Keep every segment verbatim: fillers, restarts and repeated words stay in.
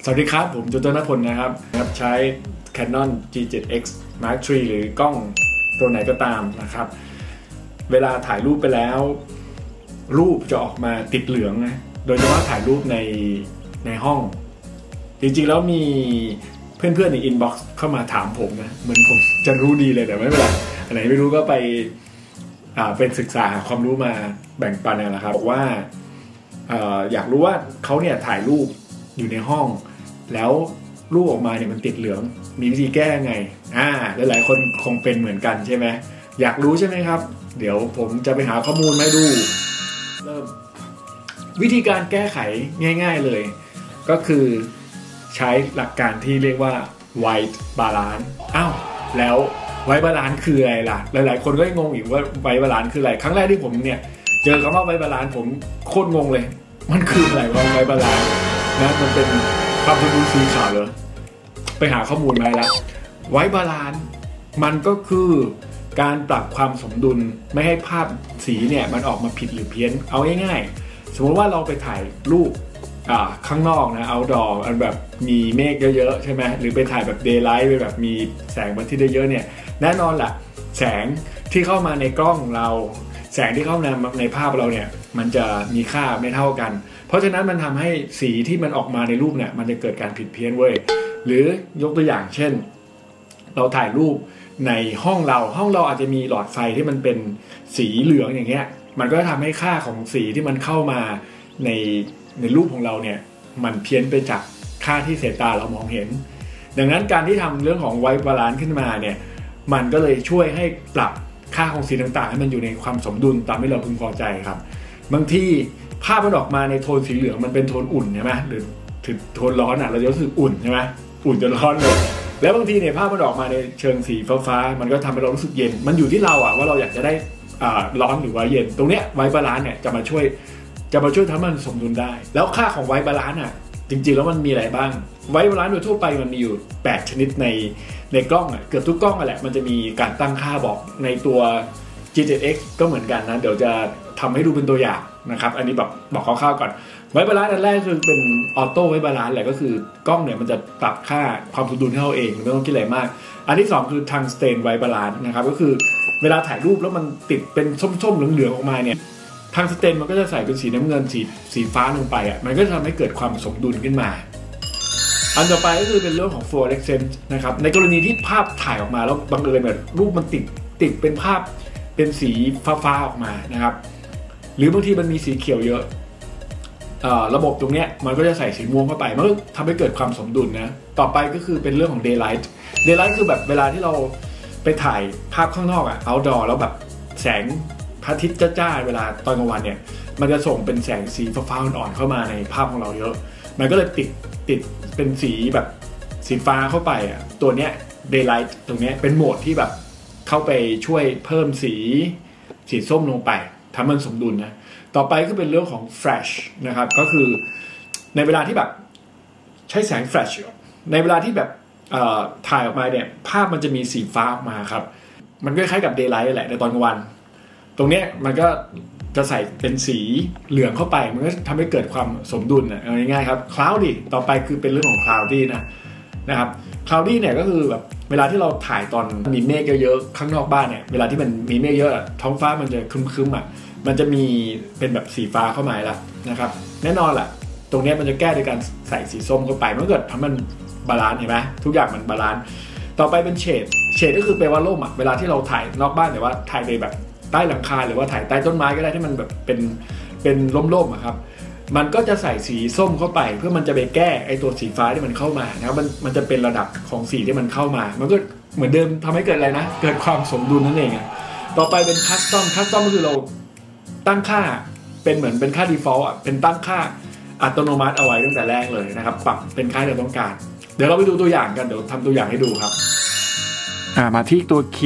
วัสดีครับผมจุลนพลนะครับนะครับใช้ Canon จี เซเว่น เอ็กซ์ มาร์ค ทรี หรือกล้องตัวไหนก็ตามนะครับเวลาถ่ายรูปไปแล้วรูปจะออกมาติดเหลืองนะโดยเฉพาะถ่ายรูปในในห้องจริงๆแล้วมีเพื่อนๆในอินบ็อกซ์เข้ามาถามผมนะเหมือนผมจะรู้ดีเลยแต่ไม่เป็นไรอันไหนไม่รู้ก็ไปอ่าเป็นศึกษาหาความรู้มาแบ่งปันกันแหละครับบอกว่าออยากรู้ว่าเขาเนี่ยถ่ายรูปอยู่ในห้องแล้วรูปออกมาเนี่ยมันติดเหลืองมีวิธีแก้ไงอ่าหลายๆคนคงเป็นเหมือนกันใช่ไหมอยากรู้ใช่ไหมครับเดี๋ยวผมจะไปหาข้อมูลมาดูเริ่มวิธีการแก้ไขง่ายๆเลยก็คือใช้หลักการที่เรียกว่า white balance อ้าวแล้ว white balance คืออะไรล่ะหลายๆคนก็งงอีกว่า white balance คืออะไรครั้งแรกที่ผมเนี่ยเจอคำว่า white balance ผมโคตรงงเลยมันคืออะไรวะ white balance นะมันเป็นความสมดุลสีขาวเหรอไปหาข้อมูลมาแล้วไว้บาลานซ์มันก็คือการปรับความสมดุลไม่ให้ภาพสีเนี่ยมันออกมาผิดหรือเพี้ยนเอาง่ายๆสมมติว่าเราไปถ่ายรูปข้างนอกนะ outdoor อันแบบมีเมฆเยอะๆใช่ไหมหรือไปถ่ายแบบ daylight ไปแบบมีแสงวันที่ได้เยอะเนี่ยแน่นอนแหละแสงที่เข้ามาในกล้องเราแสงที่เข้ามาในภาพเราเนี่ยมันจะมีค่าไม่เท่ากันเพราะฉะนั้นมันทำให้สีที่มันออกมาในรูปเนี่ยมันจะเกิดการผิดเพี้ยนเว้ยหรือยกตัวอย่างเช่นเราถ่ายรูปในห้องเราห้องเราอาจจะมีหลอดไฟที่มันเป็นสีเหลืองอย่างเงี้ยมันก็ทำให้ค่าของสีที่มันเข้ามาในในรูปของเราเนี่ยมันเพี้ยนไปจากค่าที่สายตาเรามองเห็นดังนั้นการที่ทำเรื่องของไวท์บาลานซ์ขึ้นมาเนี่ยมันก็เลยช่วยให้ปรับค่าของสีต่างๆให้มันอยู่ในความสมดุลตามที่เราพึงพอใจครับบางทีภาพมันออกมาในโทนสีเหลืองมันเป็นโทนอุ่นใช่ไหมหรือถึงโทนร้อนอ่ะเราจะรู้สึกอุ่นใช่ไหมอุ่นจนร้อนเลยแล้วบางทีเนี่ยภาพมันออกมาในเชิงสีฟ้าๆมันก็ทำให้เรารู้สึกเย็นมันอยู่ที่เราอ่ะว่าเราอยากจะได้อ่าร้อนหรือว่าเย็นตรงเนี้ยไวท์บาลานซ์เนี่ยจะมาช่วยจะมาช่วยทำให้มันสมดุลได้แล้วค่าของไวท์บาลานซ์อ่ะจริงๆแล้วมันมีอะไรบ้างไวท์บาลานซ์โดยทั่วไปมันมีอยู่แปดชนิดในในกล้องอ่ะเกือบทุกกล้องอ่ะแหละมันจะมีการตั้งค่าบอกในตัว จี เซเว่น เอ็กซ์ ก็เหมือนกันนะเดี๋ยวจะทำให้ดูเป็นตัวอย่างนะครับอันนี้แบบบอกคร่าวๆก่อนไวท์บาลานซ์อันแรกคือเป็นออโต้ไวท์บาลานซ์แหละก็คือกล้องเนี่ยมันจะปรับค่าความสมดุลให้เราเองไม่ต้องคิดอะไรมากอันที่สองคือทังสเตนไวท์บาลานซ์นะครับก็คือเวลาถ่ายรูปแล้วมันติดเป็นส้มๆเหลืองๆออกมาเนี่ยทังสเตนมันก็จะใส่เป็นสีน้ำเงินสีสีฟ้าลงไปอ่ะมันก็จะทำให้เกิดความสมดุลขึ้นมาอันต่อไปก็คือเป็นเรื่องของ fluorescence นะครับในกรณีที่ภาพถ่ายออกมาแล้วบังเอิญแบบรูปมันติดติดเป็นภาพเป็นสีฟ้าๆออกมานะครับหรือบางทีมันมีสีเขียวเยอะระบบตรงนี้มันก็จะใส่สีม่วงเข้าไปมันก็ทำให้เกิดความสมดุลนะต่อไปก็คือเป็นเรื่องของ daylight daylight คือแบบเวลาที่เราไปถ่ายภาพข้างนอกอะ outdoor แล้วแบบแสงพระอาทิตย์จ้าๆเวลาตอนกลางวันเนี่ยมันจะส่งเป็นแสงสีฟ้าๆอ่อนๆเข้ามาในภาพของเราเยอะมันก็เลยติดติดเป็นสีแบบสีฟ้าเข้าไปอะตัวเนี้ย daylight ตรงนี้เป็นโหมดที่แบบเข้าไปช่วยเพิ่มสีสีส้มลงไปทำมันสมดุลนะต่อไปก็เป็นเรื่องของ flash นะครับก็คือในเวลาที่แบบใช้แสง flash ในเวลาที่แบบถ่ายออกมาเนี่ยภาพมันจะมีสีฟ้าออกมาครับมันก็คล้ายกับ daylight แหละในตอนกลางวันตรงเนี้ยมันก็จะใส่เป็นสีเหลืองเข้าไปมันก็ทำให้เกิดความสมดุลนะง่ายๆครับ cloudy ต่อไปคือเป็นเรื่องของ cloudy นะนะครับ cloudy เนี่ยก็คือแบบเวลาที่เราถ่ายตอนมีเมฆเยอะๆข้างนอกบ้านเนี่ยเวลาที่มันมีเมฆเยอะท้องฟ้ามันจะครึ้มๆอ่ะมันจะมีเป็นแบบสีฟ้าเข้ามาแล้วนะครับแน่นอนแหละตรงนี้มันจะแก้โดยการใส่สีส้มเข้าไปมันเกิดทำมันบาลานซ์เห็นไหมทุกอย่างมันบาลานซ์ต่อไปเป็นเฉดเฉดก็คือแปลว่าร่มอ่ะเวลาที่เราถ่ายนอกบ้านแต่ว่าถ่ายในแบบใต้หลังคาหรือว่าถ่ายใต้ต้นไม้ก็ได้ที่มันแบบเป็นเป็นร่มๆอ่ะครับมันก็จะใส่สีส้มเข้าไปเพื่อมันจะไปแก้ไอตัวสีฟ้าที่มันเข้ามานะครับมันมันจะเป็นระดับของสีที่มันเข้ามามันก็เหมือนเดิมทำให้เกิดอะไรนะเกิดความสมดุลนั่นเองต่อไปเป็นคัสตอมคัสตอมก็คือเราตั้งค่าเป็นเหมือนเป็นค่า default อ่ะเป็นตั้งค่าอัตโนมัติเอาไว้ตั้งแต่แรกเลยนะครับปรับเป็นค่าที่เราต้องการเดี๋ยวเราไปดูตัวอย่างกันเดี๋ยวทำตัวอย่างให้ดูครับอ่ามาที่ตัว Q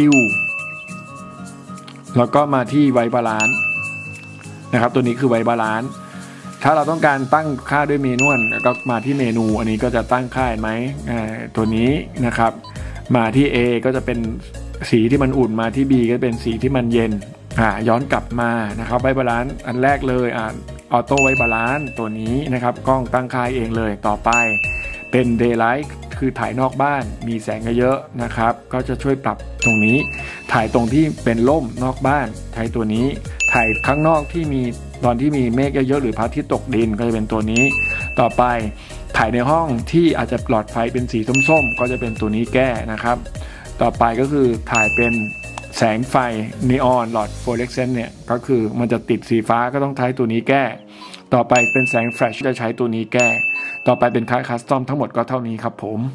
แล้วก็มาที่ไวท์บาลานซ์นะครับตัวนี้คือไวท์บาลานซ์ถ้าเราต้องการตั้งค่าด้วยเมนูก็มาที่เมนูอันนี้ก็จะตั้งค่าไหมตัวนี้นะครับมาที่ A ก็จะเป็นสีที่มันอุ่นมาที่ B ก็เป็นสีที่มันเย็นอ่าย้อนกลับมานะครับไวท์บาลานซ์อันแรกเลยอ่าออโต้ไวท์บาลานซ์ตัวนี้นะครับกล้องตั้งค่าเองเลยต่อไปเป็น Daylight คือถ่ายนอกบ้านมีแสงเยอะๆนะครับก็จะช่วยปรับตรงนี้ถ่ายตรงที่เป็นร่มนอกบ้านใช้ตัวนี้ถ่ายข้างนอกที่มีตอนที่มีเมฆเยอะๆหรือพระอาทิตย์ตกดินก็จะเป็นตัวนี้ต่อไปถ่ายในห้องที่อาจจะหลอดไฟเป็นสีส้มๆก็จะเป็นตัวนี้แก้นะครับต่อไปก็คือถ่ายเป็นแสงไฟนีออนหลอดฟลูออเรสเซนต์เนี่ยก็คือมันจะติดสีฟ้าก็ต้องใช้ตัวนี้แก้ต่อไปเป็นแสงแฟลชจะใช้ตัวนี้แก้ต่อไปเป็นค่าคัสตอมทั้งหมดก็เท่านี้ครับผม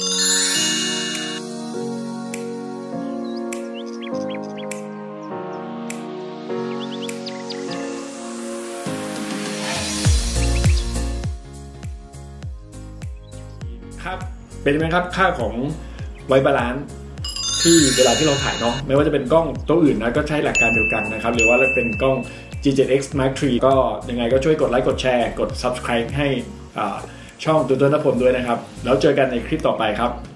ครับเป็นไหมครับค่าของไวบาลานซ์ที่เวลาที่เราถ่ายเนาะไม่ว่าจะเป็นกล้องตัวอื่นนะก็ใช้หลักการเดียวกันนะครับหรือว่าเป็นกล้อง จี เจ็ด เอ็กซ์ มาร์ค ทรี ก็ยังไงก็ช่วยกดไลค์กดแชร์กด ซับสไครบ์ ให้ช่องตัวต้นนพลด้วยนะครับแล้วเจอกันในคลิปต่อไปครับ